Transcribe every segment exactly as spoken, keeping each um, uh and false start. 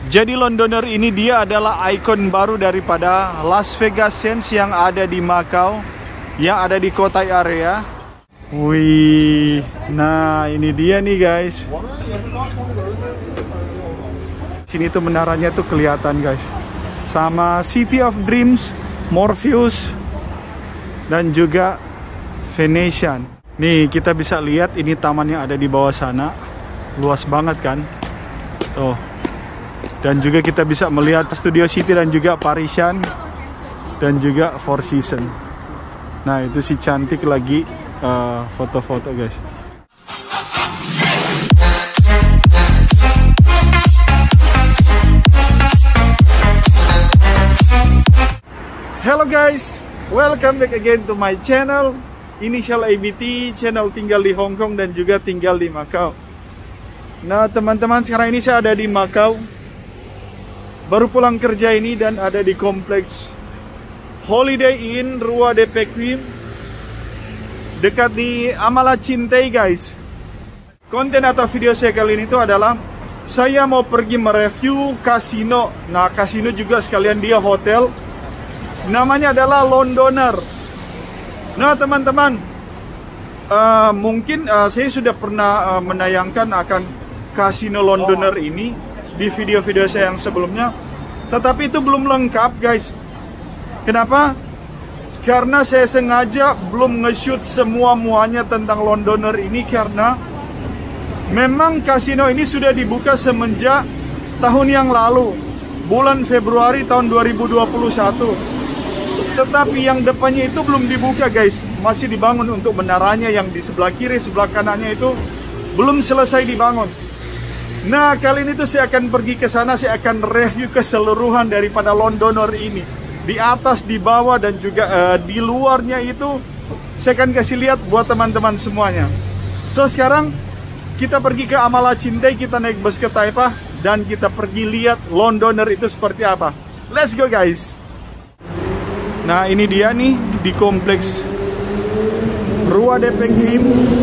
Jadi Londoner ini dia adalah ikon baru daripada Las Vegas Sands yang ada di Macau, yang ada di Cotai area. Wih, nah ini dia nih guys. Sini tuh menaranya tuh kelihatan guys. Sama City of Dreams, Morpheus, dan juga Venetian. Nih kita bisa lihat ini taman yang ada di bawah sana. Luas banget kan. Tuh. Dan juga kita bisa melihat Studio City dan juga Parisian dan juga Four Seasons. Nah itu si cantik lagi foto-foto uh, guys. Hello guys, welcome back again to my channel Initial A B T, channel tinggal di Hong Kong dan juga tinggal di Macau. Nah teman-teman, sekarang ini saya ada di Macau. Baru pulang kerja ini dan ada di kompleks Holiday Inn Rua de Pequim, dekat di Amala Cintai guys. Konten atau video saya kali ini itu adalah saya mau pergi mereview kasino. Nah kasino juga sekalian dia hotel. Namanya adalah Londoner. Nah teman-teman, uh, mungkin uh, saya sudah pernah uh, menayangkan akan kasino Londoner ini di video-video saya yang sebelumnya, tetapi itu belum lengkap guys. Kenapa? Karena saya sengaja belum nge-shoot semua muanya tentang Londoner ini, karena memang kasino ini sudah dibuka semenjak tahun yang lalu, bulan Februari tahun dua ribu dua puluh satu. Tetapi yang depannya itu belum dibuka guys, masih dibangun. Untuk menaranya yang di sebelah kiri, sebelah kanannya itu belum selesai dibangun. Nah kali ini tuh saya akan pergi ke sana, saya akan review keseluruhan daripada Londoner ini, di atas, di bawah, dan juga uh, di luarnya itu saya akan kasih lihat buat teman-teman semuanya. So sekarang kita pergi ke Amala Cintai, kita naik bus ke Taipei dan kita pergi lihat Londoner itu seperti apa. Let's go guys. Nah ini dia nih di kompleks Rua de Pequim.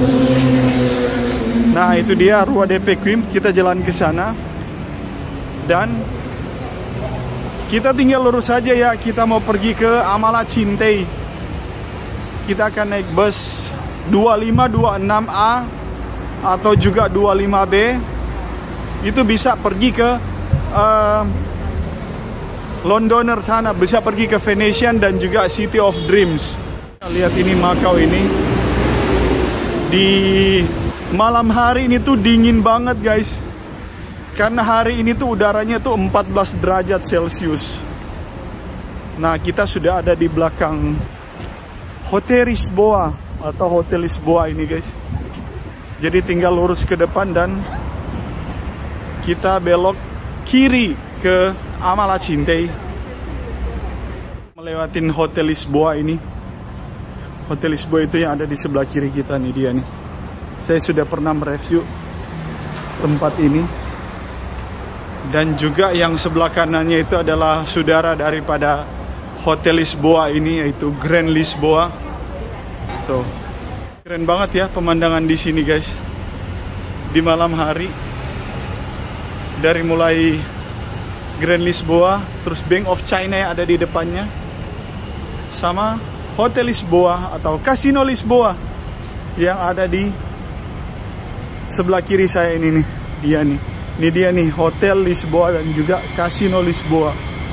Nah itu dia Rua de Pequim, kita jalan ke sana dan kita tinggal lurus saja ya. Kita mau pergi ke Amala Cintai. Kita akan naik bus dua lima dua enam A atau juga dua lima B. Itu bisa pergi ke uh, Londoner sana, bisa pergi ke Venetian dan juga City of Dreams. Lihat ini Macau ini. Di malam hari ini tuh dingin banget guys. Karena hari ini tuh udaranya tuh empat belas derajat Celcius. Nah kita sudah ada di belakang Hotel Lisboa atau Hotel Lisboa ini guys. Jadi tinggal lurus ke depan dan kita belok kiri ke Amala Cintai, melewatin Hotel Lisboa ini. Hotel Lisboa itu yang ada di sebelah kiri kita nih, dia nih. Saya sudah pernah mereview tempat ini. Dan juga yang sebelah kanannya itu adalah saudara daripada Hotel Lisboa ini, yaitu Grand Lisboa. Tuh. Keren banget ya pemandangan di sini guys. Di malam hari. Dari mulai Grand Lisboa, terus Bank of China yang ada di depannya, sama Hotel Lisboa atau Casino Lisboa yang ada di sebelah kiri saya ini nih. Dia nih. Ini dia nih Hotel Lisboa dan juga Casino Lisboa.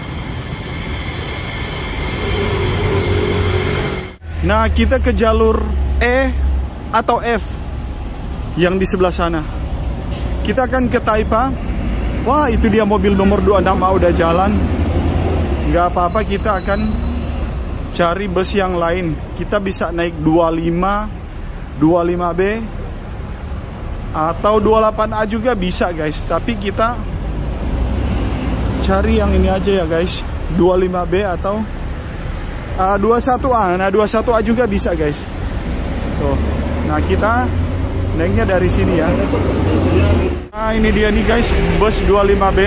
Nah, kita ke jalur E atau F yang di sebelah sana. Kita akan ke Taipei. Wah, itu dia mobil nomor dua puluh enam A udah jalan. Nggak apa-apa, kita akan cari bus yang lain. Kita bisa naik dua lima, dua lima B atau dua delapan A juga bisa guys. Tapi kita cari yang ini aja ya guys, dua lima B atau uh, dua satu A. Nah dua satu A juga bisa guys. Tuh. Nah kita naiknya dari sini ya. Nah ini dia nih guys, bus dua lima B.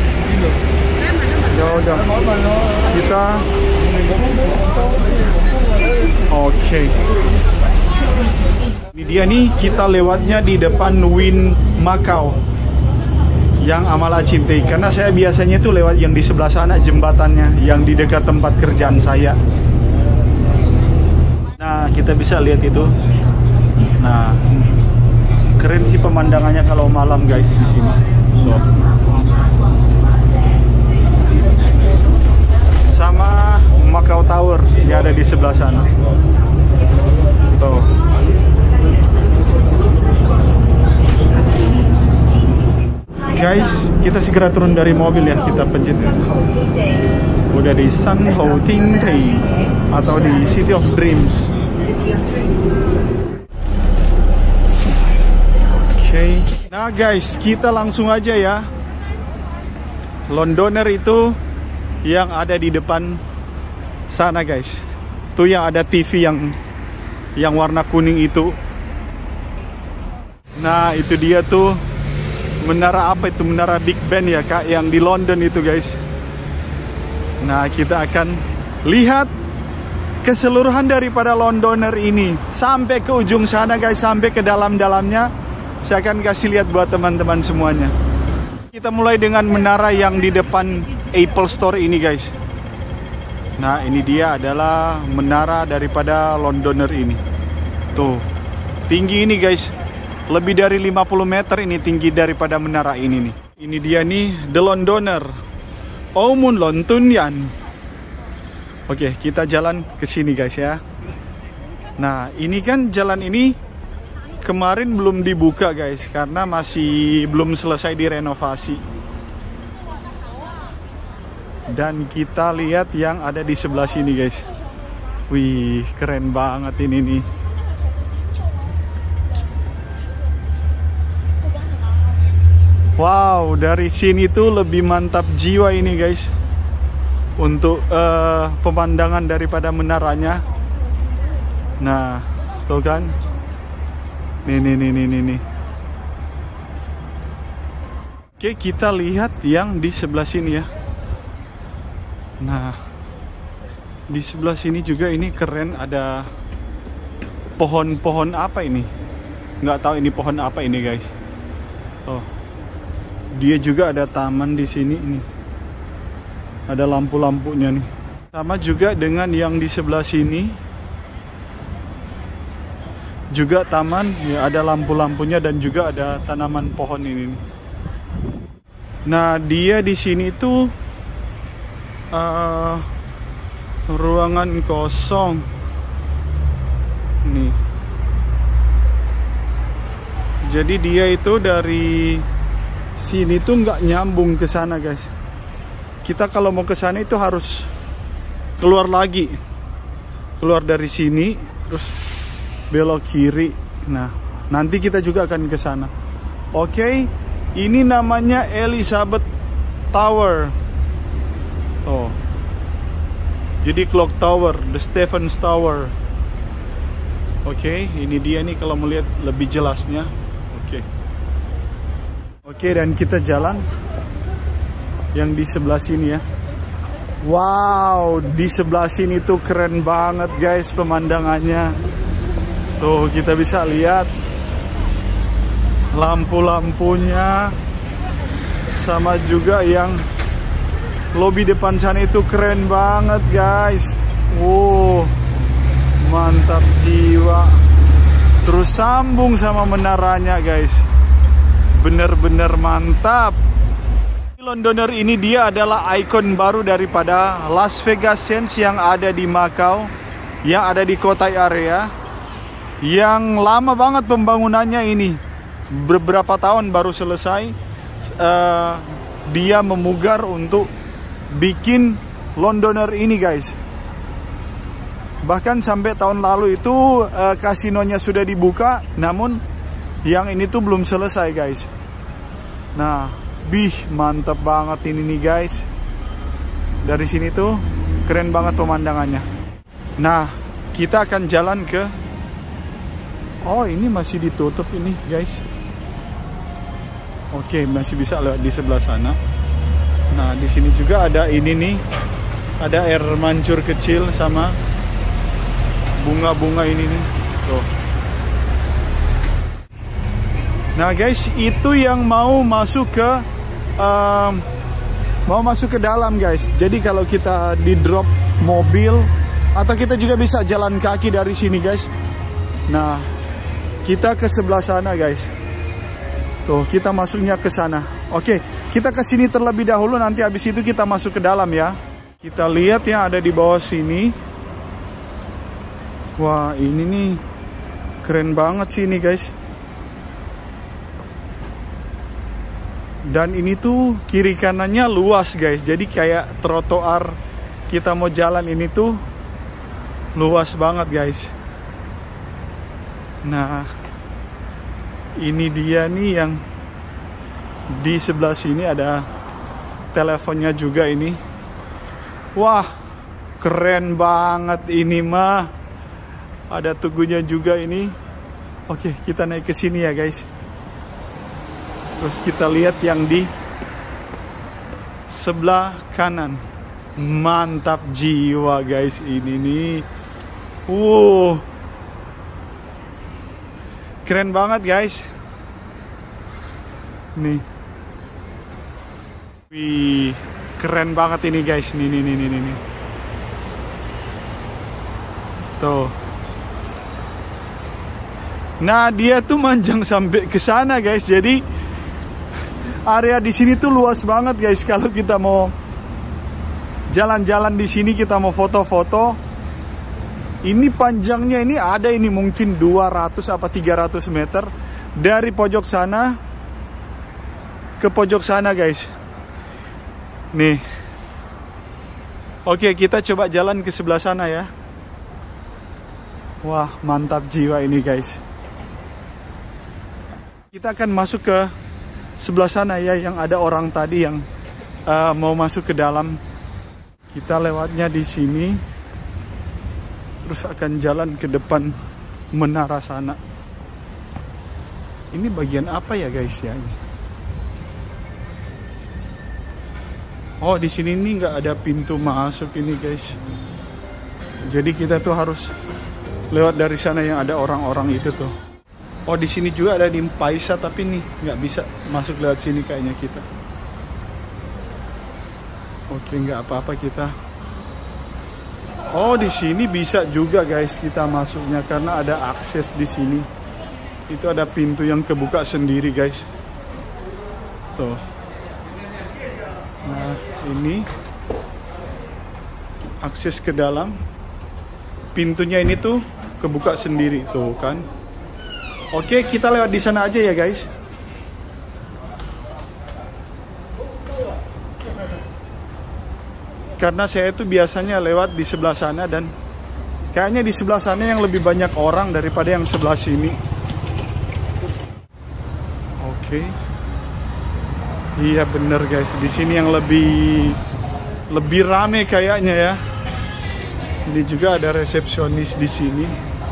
Ya udah, kita oke. Okay. Ini dia nih, kita lewatnya di depan Wynn Macau. yang Amala cintai, karena saya biasanya itu lewat yang di sebelah sana jembatannya, yang di dekat tempat kerjaan saya. Nah, kita bisa lihat itu. Nah, keren sih pemandangannya kalau malam guys di sini. Tuh. Sama Macau Tower yang ada di sebelah sana. Tuh. Guys, kita segera turun dari mobil ya, kita pencet ya. Udah di San Ho Ting Tai atau di City of Dreams. Oke, okay. Nah guys, kita langsung aja ya. Londoner itu yang ada di depan sana guys. Tuh yang ada T V yang yang warna kuning itu. Nah itu dia tuh. Menara apa itu? Menara Big Ben ya kak, yang di London itu guys. Nah kita akan lihat keseluruhan daripada Londoner ini sampai ke ujung sana guys, sampai ke dalam-dalamnya. Saya akan kasih lihat buat teman-teman semuanya. Kita mulai dengan menara yang di depan Apple Store ini guys. Nah ini dia adalah menara daripada Londoner ini. Tuh tinggi ini guys, lebih dari lima puluh meter ini tinggi daripada menara ini nih. Ini dia nih The Londoner Omun Lontunian. Oke, kita jalan ke sini guys ya. Nah, ini kan jalan ini kemarin belum dibuka guys, karena masih belum selesai direnovasi. Dan kita lihat yang ada di sebelah sini guys. Wih, keren banget ini nih. Wow, dari sini tuh lebih mantap jiwa ini guys. Untuk uh, pemandangan daripada menaranya. Nah, tuh kan. Nih, nih, nih, nih, nih, nih. Oke, kita lihat yang di sebelah sini ya. Nah, di sebelah sini juga ini keren, ada pohon-pohon apa ini? Nggak tahu ini pohon apa ini guys. Oh. Dia juga ada taman di sini ini. Ada lampu-lampunya nih. Sama juga dengan yang di sebelah sini. Juga taman, ya ada lampu-lampunya dan juga ada tanaman pohon ini. Nah, dia di sini tuh uh, ruangan kosong. Nih. Jadi dia itu dari sini tuh nggak nyambung ke sana guys. Kita kalau mau ke sana itu harus keluar lagi, keluar dari sini terus belok kiri. Nah nanti kita juga akan ke sana. Oke, ini namanya Elizabeth Tower. Oh, jadi Clock Tower, The Stephens Tower. Oke, ini dia nih kalau melihat lebih jelasnya. Oke. Oke, dan kita jalan yang di sebelah sini ya. Wow, di sebelah sini tuh keren banget guys pemandangannya. Tuh kita bisa lihat lampu-lampunya. Sama juga yang lobi depan sana itu keren banget guys. Wow, mantap jiwa. Terus sambung sama menaranya guys. Bener-bener mantap. Londoner ini dia adalah ikon baru daripada Las Vegas Sands yang ada di Macau, yang ada di Cotai area, yang lama banget pembangunannya ini. Beberapa tahun baru selesai. Uh, dia memugar untuk bikin Londoner ini guys. Bahkan sampai tahun lalu itu uh, kasinonya sudah dibuka, namun yang ini tuh belum selesai guys. Nah, bih mantap banget ini nih guys. Dari sini tuh keren banget pemandangannya. Nah, kita akan jalan ke. Oh, ini masih ditutup ini guys. Oke, masih bisa lewat di sebelah sana. Nah, di sini juga ada ini nih. Ada air mancur kecil sama bunga-bunga ini nih. Tuh. Nah guys, itu yang mau masuk ke um, mau masuk ke dalam guys. Jadi kalau kita di drop mobil atau kita juga bisa jalan kaki dari sini guys. Nah, kita ke sebelah sana guys. Tuh, kita masuknya ke sana. Oke, kita ke sini terlebih dahulu, nanti habis itu kita masuk ke dalam ya. Kita lihat yang ada di bawah sini. Wah, ini nih keren banget sih ini guys. Dan ini tuh kiri kanannya luas guys. Jadi kayak trotoar kita mau jalan ini tuh luas banget guys. Nah, ini dia nih yang di sebelah sini ada teleponnya juga ini. Wah, keren banget ini mah. Ada tugunya juga ini. Oke, kita naik ke sini ya guys. Terus kita lihat yang di sebelah kanan. Mantap jiwa guys ini nih. Wow, keren banget guys. Nih, wih, keren banget ini guys. Nih, nih, nih, nih, nih. Tuh. Nah, dia tuh manjang sampai ke sana guys. Jadi area di sini tuh luas banget guys. Kalau kita mau jalan-jalan di sini, kita mau foto-foto, ini panjangnya ini ada ini mungkin dua ratus apa tiga ratus meter dari pojok sana ke pojok sana guys. Nih. Oke, kita coba jalan ke sebelah sana ya. Wah, mantap jiwa ini guys. Kita akan masuk ke sebelah sana ya, yang ada orang tadi yang uh, mau masuk ke dalam. Kita lewatnya di sini, terus akan jalan ke depan menara sana. Ini bagian apa ya guys ya? Oh, di sini nih nggak ada pintu masuk ini guys. Jadi kita tuh harus lewat dari sana yang ada orang-orang itu tuh. Oh, di sini juga ada di Paisa, tapi nih nggak bisa masuk lewat sini kayaknya kita. Oke, nggak apa-apa kita. Oh, di sini bisa juga guys kita masuknya karena ada akses di sini. Itu ada pintu yang kebuka sendiri guys. Tuh. Nah, ini akses ke dalam. Pintunya ini tuh kebuka sendiri tuh kan. Oke, kita lewat di sana aja ya guys. Karena saya itu biasanya lewat di sebelah sana dan kayaknya di sebelah sana yang lebih banyak orang daripada yang sebelah sini. Oke. Iya bener guys, di sini yang lebih lebih rame kayaknya ya. Ini juga ada resepsionis di sini.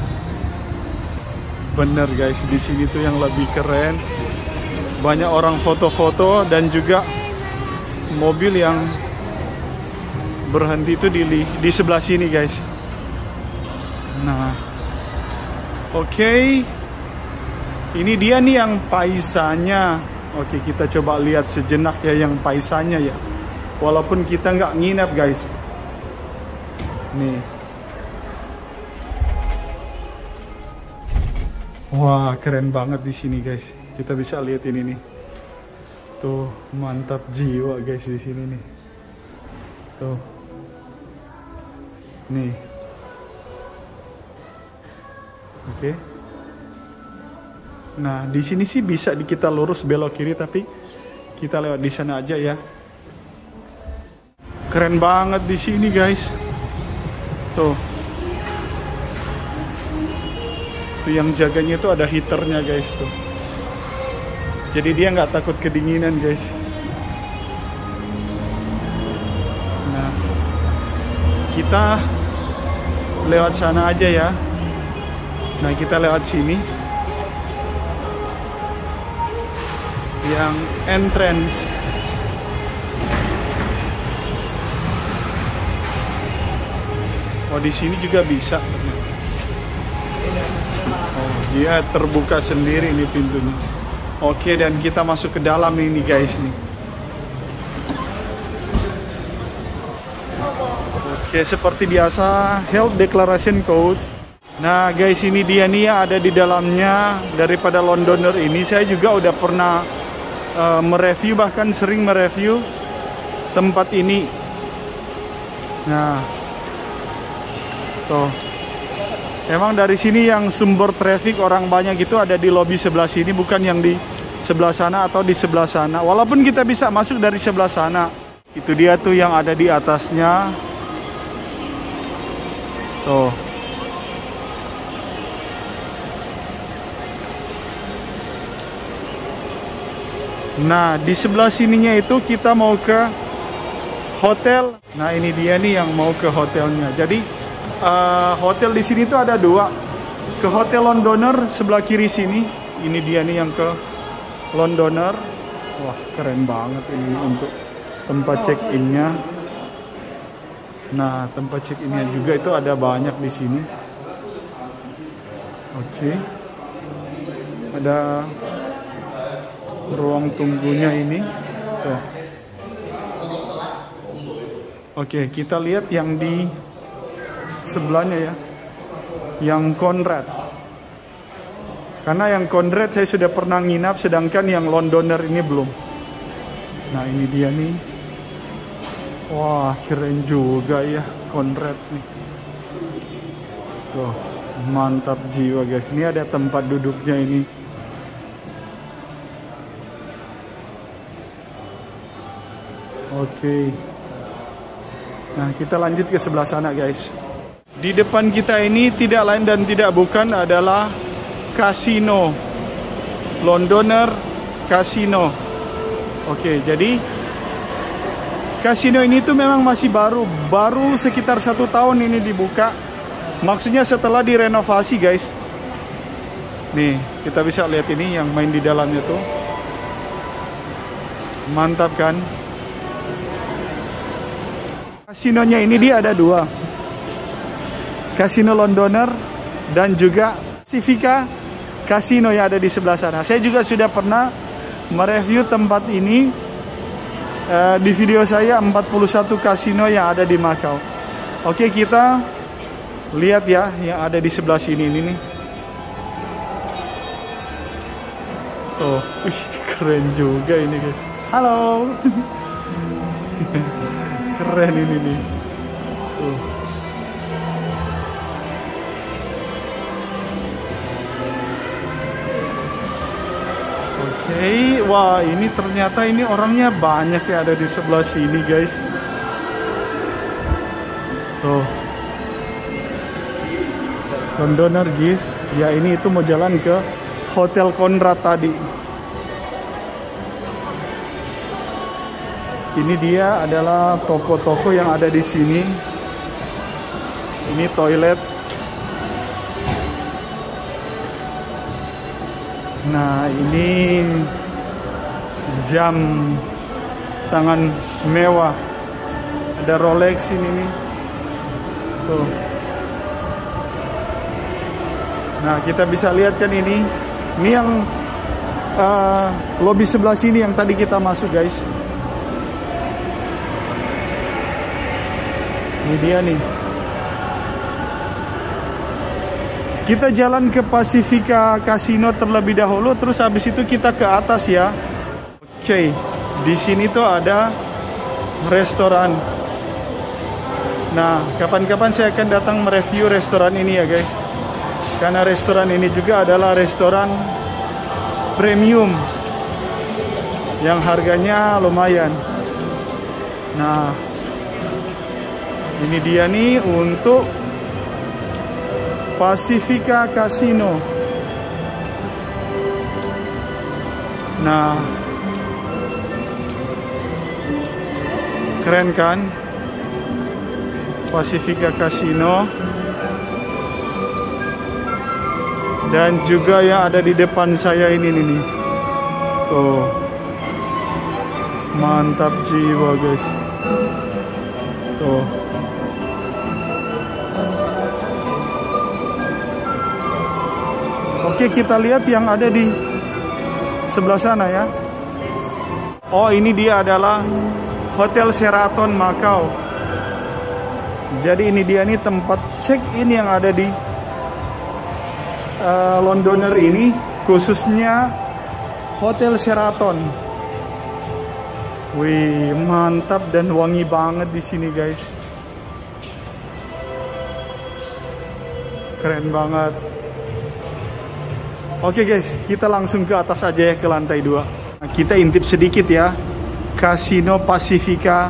Bener guys, di sini tuh yang lebih keren. Banyak orang foto-foto dan juga mobil yang berhenti itu di di sebelah sini guys. Nah, oke, okay. Ini dia nih yang Paisanya. Oke, okay, kita coba lihat sejenak ya yang Paisanya ya. Walaupun kita nggak nginep guys. Nih. Wah, keren banget di sini guys. Kita bisa lihat ini nih. Tuh, mantap jiwa guys di sini nih. Tuh. Nih. Oke. Okay. Nah, di sini sih bisa di kita lurus belok kiri, tapi kita lewat di sana aja ya. Keren banget di sini guys. Tuh. Tuh yang jaganya itu ada heaternya guys tuh. Jadi dia nggak takut kedinginan guys. Nah, kita lewat sana aja ya. Nah, kita lewat sini. Yang entrance. Oh, di sini juga bisa. Oh, dia terbuka sendiri nih pintunya. Oke, dan kita masuk ke dalam ini guys nih. Oke, seperti biasa, Health Declaration Code. Nah guys, ini dia nih yang ada di dalamnya daripada Londoner ini. Saya juga udah pernah uh, mereview, bahkan sering mereview tempat ini. Nah, tuh, emang dari sini yang sumber traffic orang banyak itu ada di lobby sebelah sini, bukan yang di sebelah sana atau di sebelah sana. Walaupun kita bisa masuk dari sebelah sana. Itu dia tuh yang ada di atasnya. Tuh. Nah, di sebelah sininya itu kita mau ke hotel. Nah, ini dia nih yang mau ke hotelnya. Jadi, uh, hotel di sini tuh ada dua. Ke Hotel Londoner sebelah kiri sini. Ini dia nih yang ke Londoner. Wah, keren banget ini untuk tempat check-in-nya. Nah, tempat check-in-nya juga itu ada banyak di sini. Oke. Ada ruang tunggunya ini. Tuh. Oke, kita lihat yang di sebelahnya ya. Yang Conrad. Karena yang Conrad saya sudah pernah nginap, sedangkan yang Londoner ini belum. Nah, ini dia nih. Wah, keren juga ya Conrad nih. Tuh, mantap jiwa guys. Ini ada tempat duduknya ini. Oke. Nah, kita lanjut ke sebelah sana guys. Di depan kita ini tidak lain dan tidak bukan adalah kasino. Londoner Casino. Oke, jadi kasino ini tuh memang masih baru. Baru sekitar satu tahun ini dibuka. Maksudnya setelah direnovasi guys. Nih, kita bisa lihat ini yang main di dalamnya tuh. Mantap kan? Kasinonya ini dia ada dua. Kasino Londoner dan juga Pacifica Casino yang ada di sebelah sana. Saya juga sudah pernah mereview tempat ini uh, di video saya empat puluh satu kasino yang ada di Macau. Oke, kita lihat ya yang ada di sebelah sini ini nih. Tuh, wih, keren juga ini guys. Halo. Keren ini nih. Tuh. Oke, wah ini ternyata ini orangnya banyak ya ada di sebelah sini guys. Tuh. Londoner gift. Ya ini itu mau jalan ke Hotel Conrad tadi. Ini dia adalah toko-toko yang ada di sini. Ini toilet. Nah, ini jam tangan mewah. Ada Rolex ini nih. Tuh. Nah, kita bisa lihat kan ini. Ini yang uh, lobby sebelah sini yang tadi kita masuk, guys. Ini dia nih. Kita jalan ke Pacifica Casino terlebih dahulu, terus habis itu kita ke atas ya. Oke, di sini tuh ada restoran. Nah, kapan-kapan saya akan datang mereview restoran ini ya guys. Karena restoran ini juga adalah restoran premium yang harganya lumayan. Nah, ini dia nih untuk Pacifica Casino. Nah, keren kan? Pacifica Casino. Dan juga yang ada di depan saya ini nih. Tuh. Mantap jiwa guys. Tuh. Oke, kita lihat yang ada di sebelah sana ya. Oh, ini dia adalah Hotel Sheraton Macau. Jadi ini dia nih tempat check-in yang ada di uh, Londoner ini, khususnya Hotel Sheraton. Wih, mantap dan wangi banget di sini, guys. Keren banget. Oke guys, kita langsung ke atas aja ya, ke lantai dua. Nah, kita intip sedikit ya, Casino Pacifica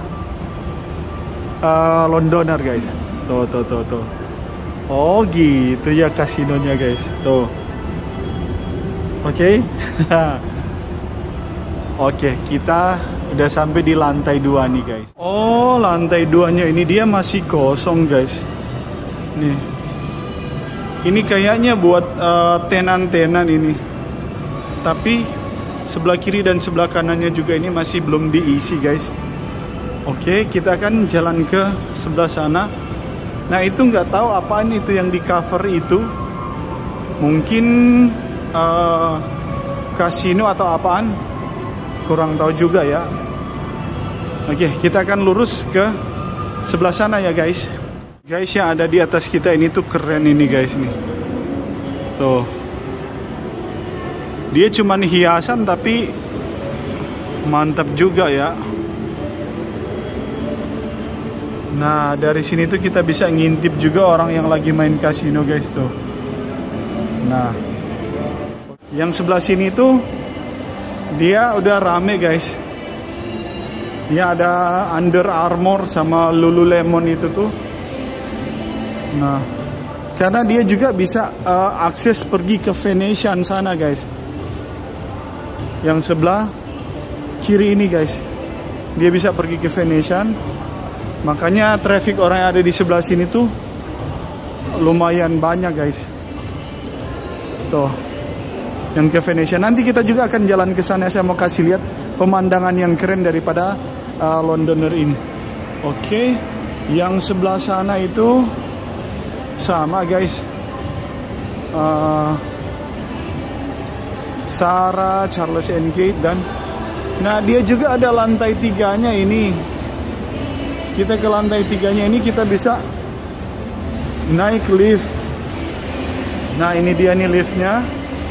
uh, Londoner guys. Tuh, tuh, tuh, tuh. Oh gitu ya kasinonya guys. Tuh. Oke. Okay. Oke, okay, kita udah sampai di lantai dua nih guys. Oh, lantai duanya ini dia masih kosong guys. Nih. Ini kayaknya buat uh, tenan-tenan ini. Tapi sebelah kiri dan sebelah kanannya juga ini masih belum diisi guys. Oke, kita akan jalan ke sebelah sana. Nah itu nggak tahu apaan itu yang di cover itu. Mungkin uh, kasino atau apaan. Kurang tahu juga ya. Oke, kita akan lurus ke sebelah sana ya guys. Guys, yang ada di atas kita ini tuh keren ini guys nih. Tuh. Dia cuman hiasan tapi mantap juga ya. Nah, dari sini tuh kita bisa ngintip juga orang yang lagi main kasino guys tuh. Nah, yang sebelah sini tuh dia udah rame guys. Dia ada Under Armour sama Lululemon itu tuh. Nah, karena dia juga bisa uh, akses pergi ke Venetian sana guys. Yang sebelah kiri ini guys, dia bisa pergi ke Venetian. Makanya traffic orang yang ada di sebelah sini tuh lumayan banyak guys. Tuh, yang ke Venetian. Nanti kita juga akan jalan ke sana. Saya mau kasih lihat pemandangan yang keren daripada uh, Londoner ini. Oke, okay. Yang sebelah sana itu sama guys, uh, Sarah, Charles and Kate dan nah dia juga ada lantai tiganya ini. Kita ke lantai tiganya ini kita bisa naik lift. Nah ini dia nih liftnya.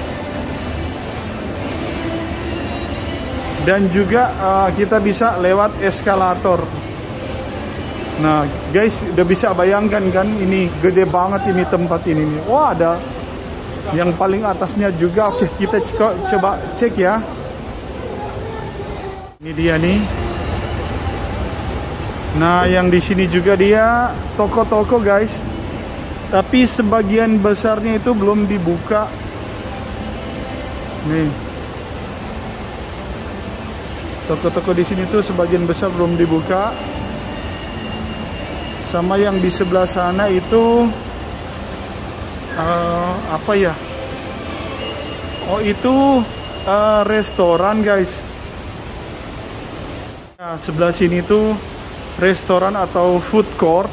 Dan juga uh, kita bisa lewat eskalator. Nah guys, udah bisa bayangkan kan, ini gede banget ini tempat ini nih. Wah, ada yang paling atasnya juga. Oke, kita coba cek ya. Ini dia nih. Nah, yang di sini juga dia toko-toko guys. Tapi sebagian besarnya itu belum dibuka. Nih. Toko-toko di sini tuh sebagian besar belum dibuka. Sama yang di sebelah sana itu uh, apa ya? Oh itu uh, restoran guys. Nah, sebelah sini tuh restoran atau food court.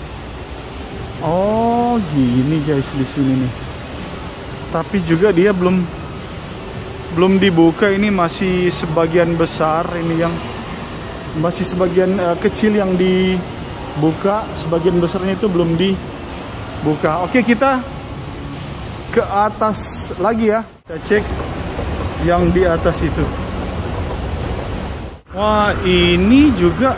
Oh gini guys di sini nih. Tapi juga dia belum belum dibuka, ini masih sebagian besar ini yang masih sebagian uh, kecil yang di buka, sebagian besarnya itu belum dibuka. Oke, kita ke atas lagi ya. Kita cek yang di atas itu. Wah, ini juga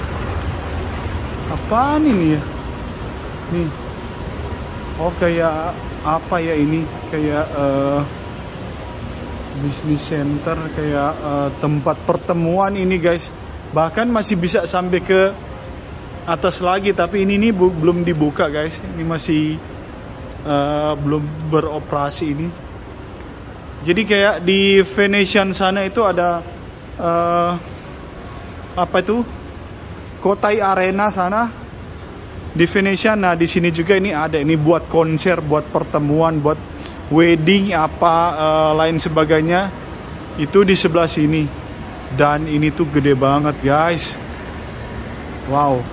apaan ini ya? Nih. Oh, kayak apa ya ini? Kayak uh, business center, kayak uh, tempat pertemuan ini guys. Bahkan masih bisa sampai ke atas lagi, tapi ini nih bu belum dibuka guys. Ini masih uh, belum beroperasi ini. Jadi kayak di Venetian sana itu ada uh, apa itu? Cotai Arena sana di Venetian. Nah, di sini juga ini ada, ini buat konser, buat pertemuan, buat wedding apa uh, lain sebagainya. Itu di sebelah sini. Dan ini tuh gede banget guys. Wow.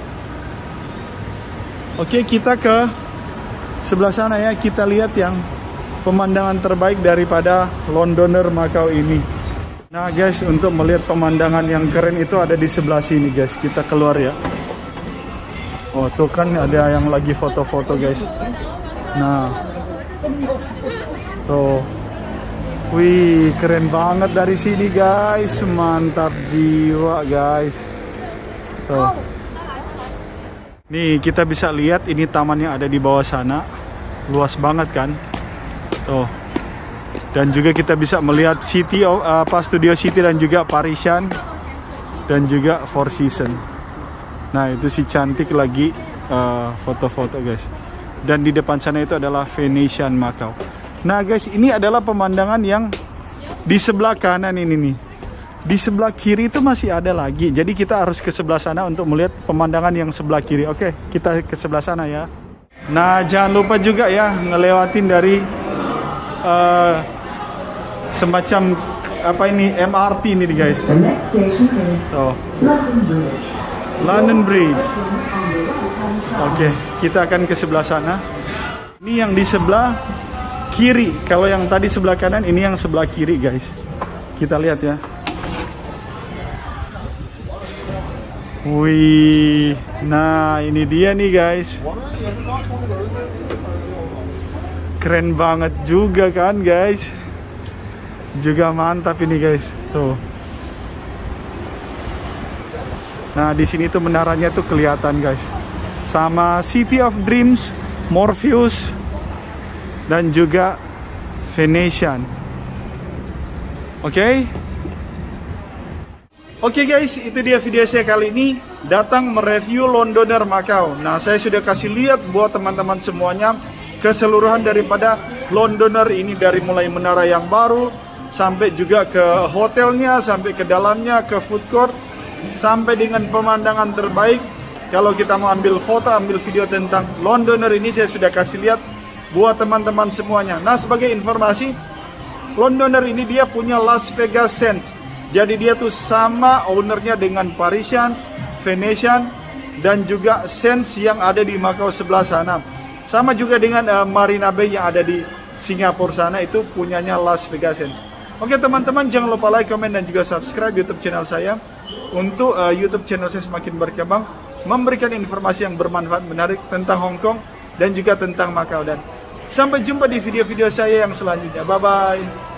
Oke, kita ke sebelah sana ya. Kita lihat yang pemandangan terbaik daripada Londoner Macau ini. Nah guys, untuk melihat pemandangan yang keren itu ada di sebelah sini guys. Kita keluar ya. Oh tuh kan ada yang lagi foto-foto guys. Nah tuh, wih keren banget dari sini guys, mantap jiwa guys. Tuh, nih kita bisa lihat ini taman yang ada di bawah sana, luas banget kan. Tuh, dan juga kita bisa melihat City of, uh, apa Studio City dan juga Parisian dan juga Four Seasons. Nah itu si cantik lagi foto-foto uh, guys. Dan di depan sana itu adalah Venetian Macau. Nah guys, ini adalah pemandangan yang di sebelah kanan ini nih. Di sebelah kiri itu masih ada lagi. Jadi kita harus ke sebelah sana untuk melihat pemandangan yang sebelah kiri. Oke, kita ke sebelah sana ya. Nah jangan lupa juga ya ngelewatin dari uh, semacam apa ini M R T ini guys. Oh. London Bridge. Oke, kita akan ke sebelah sana. Ini yang di sebelah kiri. Kalau yang tadi sebelah kanan, ini yang sebelah kiri, guys. Kita lihat ya. Wih, nah ini dia nih, guys. Keren banget juga kan, guys. Juga mantap ini, guys. Tuh. Nah, di sini tuh menaranya tuh kelihatan, guys. Sama City of Dreams, Morpheus, dan juga Venetian. Oke? Okay? Oke okay guys, itu dia video saya kali ini. Datang mereview Londoner Macau. Nah, saya sudah kasih lihat buat teman-teman semuanya keseluruhan daripada Londoner ini, dari mulai menara yang baru sampai juga ke hotelnya, sampai ke dalamnya, ke food court, sampai dengan pemandangan terbaik. Kalau kita mau ambil foto, ambil video tentang Londoner ini, saya sudah kasih lihat buat teman-teman semuanya. Nah, sebagai informasi, Londoner ini dia punya Las Vegas Sands. Jadi dia tuh sama ownernya dengan Parisian, Venetian, dan juga Sands yang ada di Macau sebelah sana. Sama juga dengan uh, Marina Bay yang ada di Singapura sana, itu punyanya Las Vegas Sands. Oke teman-teman, jangan lupa like, comment, dan juga subscribe YouTube channel saya. Untuk uh, YouTube channel saya semakin berkembang, memberikan informasi yang bermanfaat, menarik tentang Hong Kong dan juga tentang Macau. Dan sampai jumpa di video-video saya yang selanjutnya. Bye-bye.